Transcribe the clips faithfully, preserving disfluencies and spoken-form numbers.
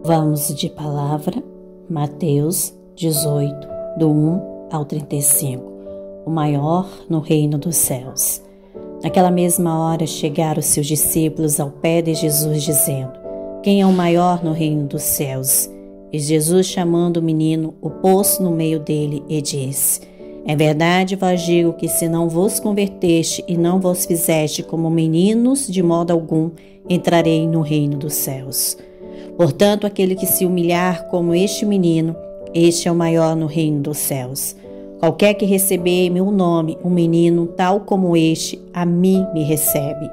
Vamos de palavra, Mateus dezoito, do um ao trinta e cinco, o maior no reino dos céus. Naquela mesma hora chegaram seus discípulos ao pé de Jesus, dizendo: Quem é o maior no reino dos céus? E Jesus, chamando o menino, o pôs no meio dele e disse: É verdade vos digo que se não vos converteste e não vos fizeste como meninos, de modo algum entrarei no reino dos céus. Portanto, aquele que se humilhar como este menino, este é o maior no reino dos céus. Qualquer que receber em meu nome um menino tal como este, a mim me recebe.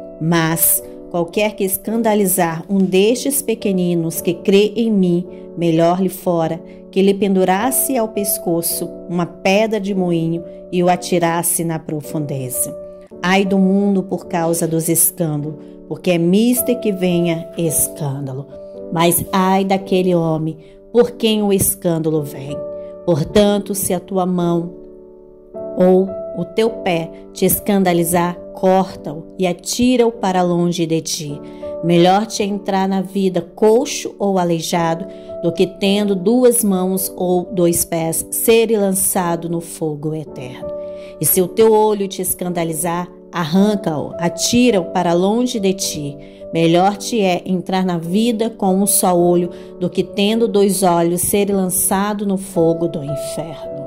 Mas qualquer que escandalizar um destes pequeninos que crê em mim, melhor lhe fora que lhe pendurasse ao pescoço uma pedra de moinho e o atirasse na profundeza. Ai do mundo por causa dos escândalos, porque é mister que venha escândalo. Mas ai daquele homem por quem o escândalo vem. Portanto, se a tua mão ou o teu pé te escandalizar, corta-o e atira-o para longe de ti. Melhor te entrar na vida coxo ou aleijado do que tendo duas mãos ou dois pés ser lançado no fogo eterno. E se o teu olho te escandalizar, arranca-o, atira-o para longe de ti. Melhor te é entrar na vida com um só olho do que tendo dois olhos ser lançado no fogo do inferno.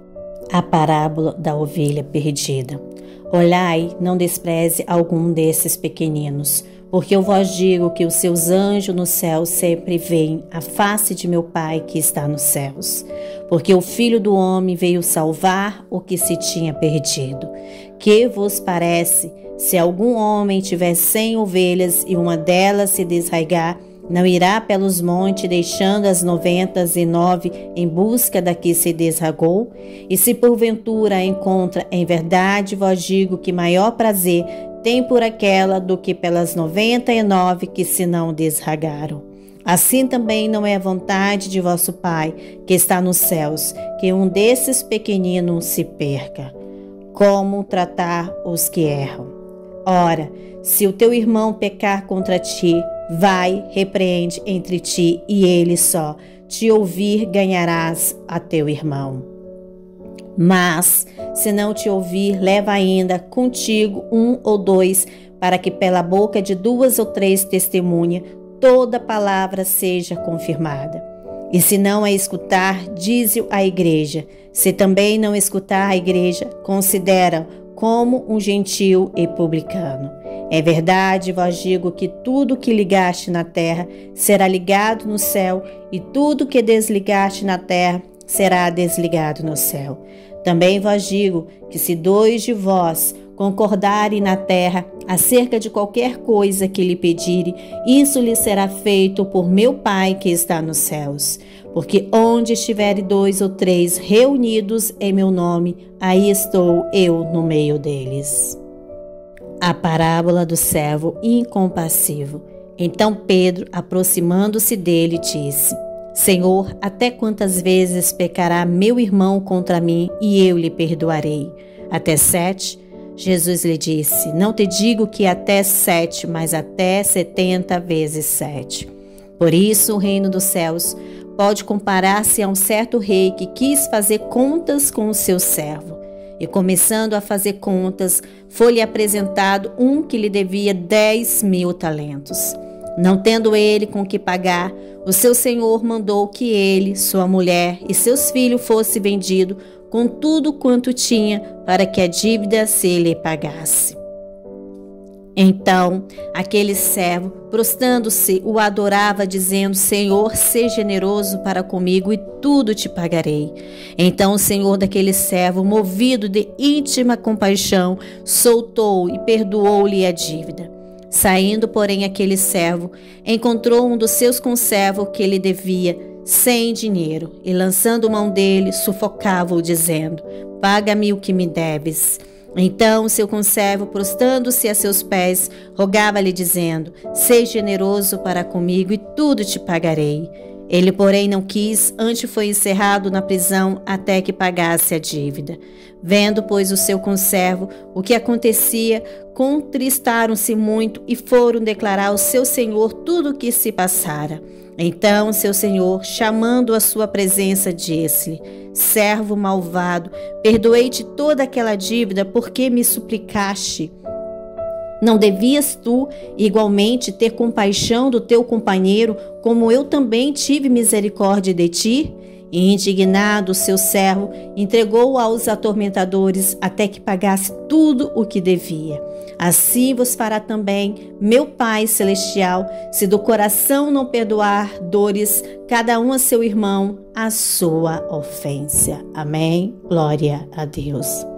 A parábola da ovelha perdida. Olhai, não despreze algum desses pequeninos, porque eu vos digo que os seus anjos no céu sempre veem a face de meu Pai que está nos céus. Porque o Filho do Homem veio salvar o que se tinha perdido. Que vos parece, se algum homem tiver cem ovelhas e uma delas se desraigar, não irá pelos montes deixando as noventa e nove em busca da que se desragou? E se porventura a encontra, em verdade vos digo que maior prazer tem por aquela do que pelas noventa e nove que se não desragaram. Assim também não é a vontade de vosso Pai, que está nos céus, que um desses pequeninos se perca. Como tratar os que erram? Ora, se o teu irmão pecar contra ti, vai, repreende entre ti e ele só. Te ouvir, ganharás a teu irmão. Mas, se não te ouvir, leva ainda contigo um ou dois, para que pela boca de duas ou três testemunhas toda palavra seja confirmada. E se não a escutar, dize-o à igreja. Se também não escutar a igreja, considera como um gentil e publicano. É verdade, vos digo que tudo que ligaste na terra será ligado no céu, e tudo que desligaste na terra será desligado no céu. Também vos digo que se dois de vós concordarem na terra acerca de qualquer coisa que lhe pedirem, isso lhe será feito por meu Pai que está nos céus. Porque onde estiverem dois ou três reunidos em meu nome, aí estou eu no meio deles. A parábola do servo incompassivo. Então Pedro, aproximando-se dele, disse: Senhor, até quantas vezes pecará meu irmão contra mim e eu lhe perdoarei? Até sete? Jesus lhe disse: Não te digo que até sete, mas até setenta vezes sete. Por isso o reino dos céus pode comparar-se a um certo rei que quis fazer contas com o seu servo. E começando a fazer contas, foi-lhe apresentado um que lhe devia dez mil talentos. Não tendo ele com que pagar, o seu senhor mandou que ele, sua mulher e seus filhos fossem vendidos com tudo quanto tinha, para que a dívida se lhe pagasse. Então, aquele servo, prostrando-se, o adorava, dizendo: Senhor, seja generoso para comigo e tudo te pagarei. Então o senhor daquele servo, movido de íntima compaixão, soltou e perdoou-lhe a dívida. Saindo, porém, aquele servo encontrou um dos seus conservos que lhe devia sem dinheiro, e lançando mão dele, sufocava-o, dizendo: Paga-me o que me deves. Então seu conservo, prostrando-se a seus pés, rogava-lhe, dizendo: Seja generoso para comigo e tudo te pagarei. Ele, porém, não quis, antes foi encerrado na prisão até que pagasse a dívida. Vendo, pois, o seu conservo o que acontecia, contristaram-se muito e foram declarar ao seu senhor tudo o que se passara. Então seu senhor, chamando à sua presença, disse-lhe: servo malvado, perdoei-te toda aquela dívida porque me suplicaste. Não devias tu, igualmente, ter compaixão do teu companheiro, como eu também tive misericórdia de ti? E indignado, seu servo entregou-o aos atormentadores até que pagasse tudo o que devia. Assim vos fará também meu Pai Celestial, se do coração não perdoar dores cada um a seu irmão a sua ofensa. Amém? Glória a Deus.